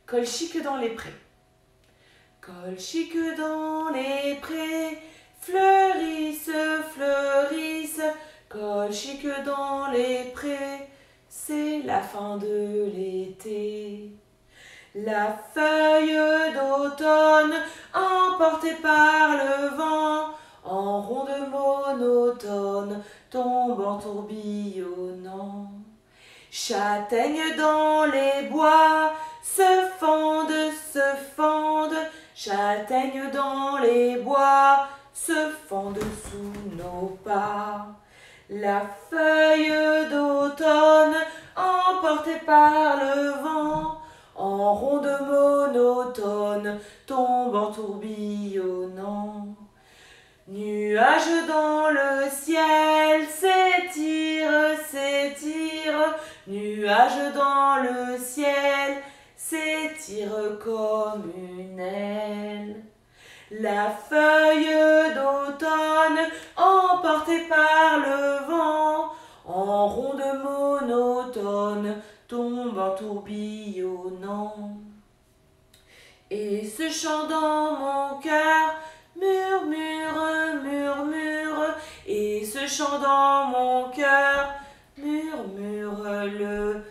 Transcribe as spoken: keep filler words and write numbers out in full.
Colchique dans les prés. Colchique dans les prés, fleurissent, fleurissent. Colchique dans les prés, c'est la fin de l'été. La feuille d'automne, emportée par le vent, en ronde monotone, tombe en tourbillonnant. Châtaignes dans les bois, se fendent, se fendent. Châtaignes dans les bois, se fendent sous nos pas. La feuille d'automne, emportée par le vent, en ronde monotone, tombe en tourbillonnant. Nuages dans le ciel, s'étirent, s'étirent. Nuages dans le ciel, s'étirent comme une aile. La feuille d'automne, emportée par le vent, en ronde monotone, tombe en tourbillonnant. Et ce chant dans mon cœur murmure, murmure, et ce chant dans mon cœur murmure le